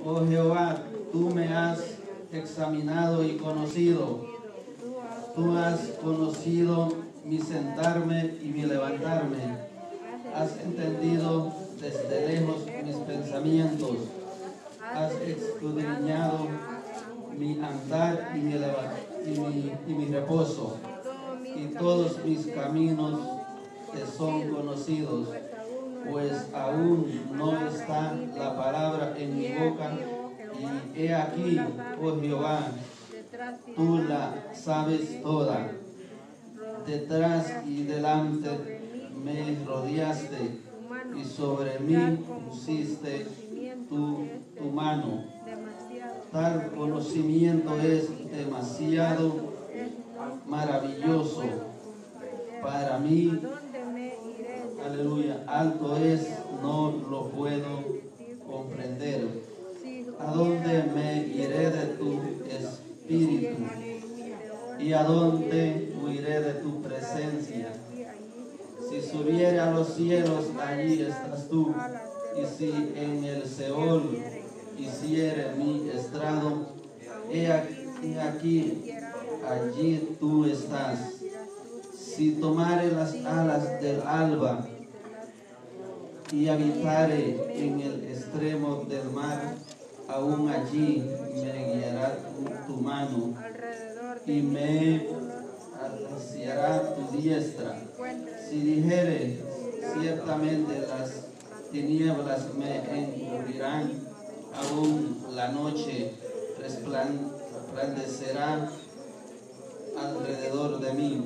Oh Jehová, tú me has examinado y conocido. Tú has conocido mi sentarme y mi levantarme. Has entendido desde lejos mis pensamientos. Has escudriñado mi andar y mi reposo. Y todos mis caminos te son conocidos. Pues aún no está la palabra en mi boca, y he aquí, oh Jehová, tú la sabes toda. Detrás y delante me rodeaste, y sobre mí pusiste tu mano. Tal conocimiento es demasiado maravilloso para mí. Aleluya, alto es, no lo puedo comprender. ¿A dónde me iré de tu espíritu? ¿Y a dónde huiré de tu presencia? Si subiere a los cielos, allí estás tú. Y si en el Seol hiciere mi estrado, he aquí, allí tú estás. Si tomare las alas del alba y habitare en el extremo del mar, aún allí me guiará tu mano y me acariciará tu diestra. Si dijere, ciertamente las tinieblas me encubrirán, aún la noche resplandecerá alrededor de mí.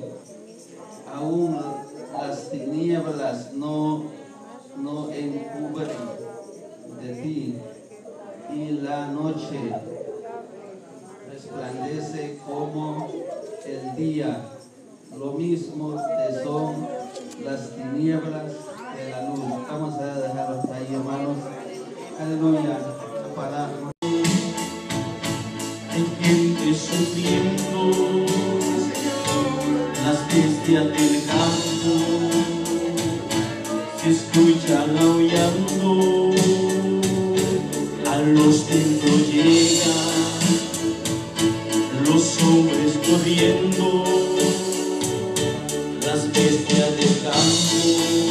Aún las tinieblas no encubren de ti, y la noche resplandece como el día. Lo mismo te son las tinieblas de la luz. Vamos a dejarlo hasta ahí, hermanos. Aleluya. Para gente sufriendo, las bestias del campo se escuchan aullando, a los vientos llegan los hombres corriendo, las bestias del campo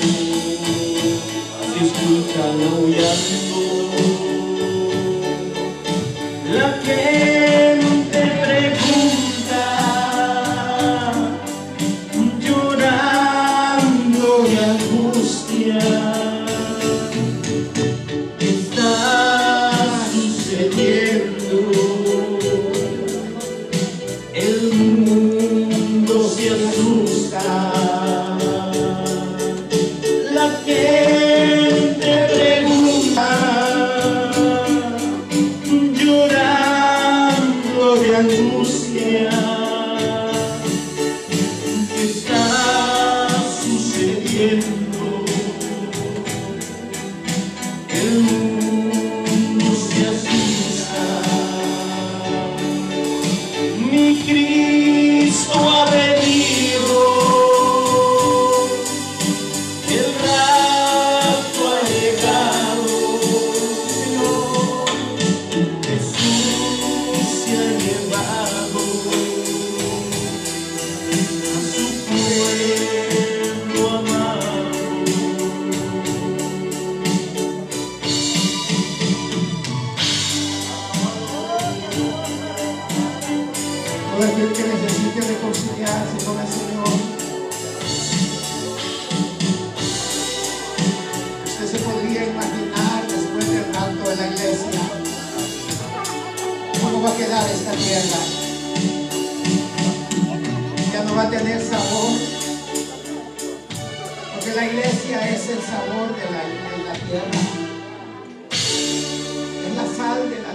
se escuchan aullando. La gente pregunta, llorando de angustia, ¿qué está sucediendo? El mundo se asusta. La gente pregunta, llorando de angustia, ¿qué está sucediendo? El mundo se asusta. Mi Cristo ha venido, el rapto ha llegado. Jesús se ha llevado a su pueblo amado. Todo aquel que necesite reconciliarse con el Señor, usted se podría imaginar después del rapto de la iglesia cómo va a quedar esta tierra. Ya no va a tener sabor, porque la iglesia es el sabor de la tierra, es la sal de la